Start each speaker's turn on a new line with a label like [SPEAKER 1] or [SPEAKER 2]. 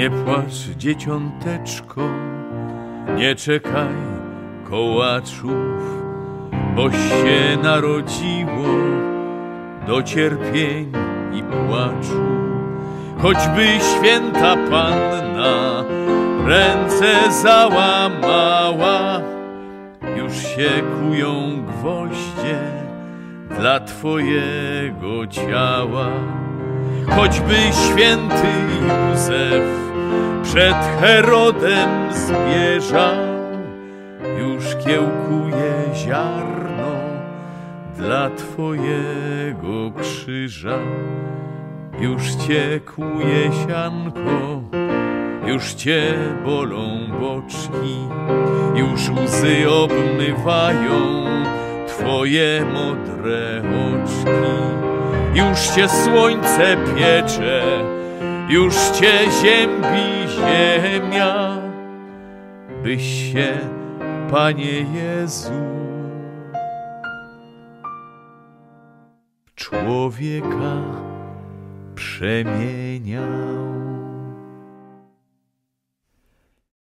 [SPEAKER 1] Nie płacz, dzieciąteczko, nie czekaj kołaczów, boś się narodziło do cierpień i płaczu. Choćby święta Panna ręce załamała, już się kują gwoździe dla twojego ciała. Choćby święty Józef przed Herodem zbieżał, już kiełkuje ziarno dla twojego krzyża. Już cię kłuje sianko, już cię bolą boczki, już łzy obmywają twoje modre oczki. Już cię słońce piecze, już cię ziębi ziemia, byś się, Panie Jezu, w człowieka przemieniał.